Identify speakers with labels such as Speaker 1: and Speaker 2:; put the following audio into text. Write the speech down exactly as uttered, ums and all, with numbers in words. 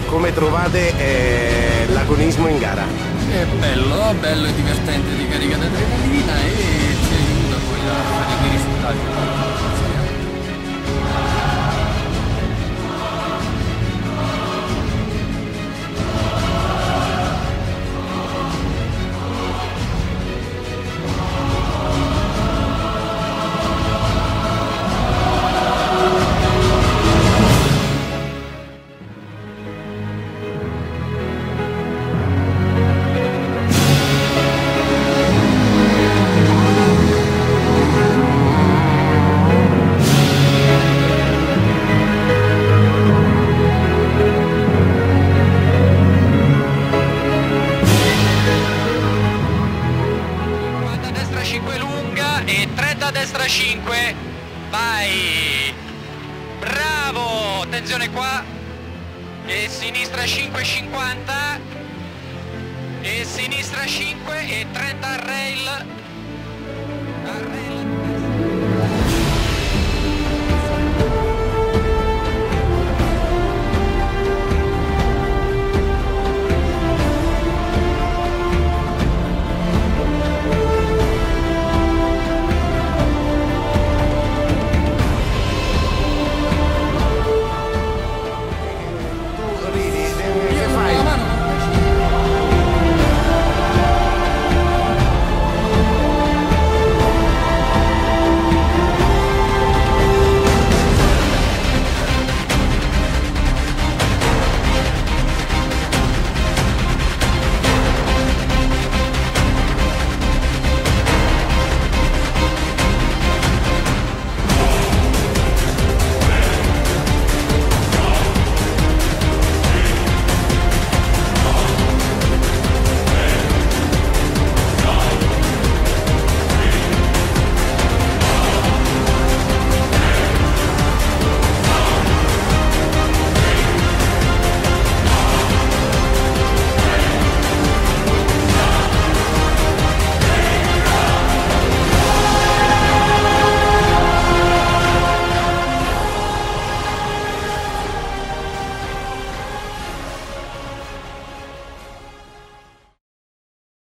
Speaker 1: come trovate eh, l'agonismo in gara?
Speaker 2: È bello, bello e divertente, ti carica d'adrenalina e ti aiuta poi a fare dei risultati.
Speaker 3: cinque lunga e trenta destra cinque, vai, bravo, attenzione qua, e sinistra cinque cinquanta, e sinistra cinque e trenta rail.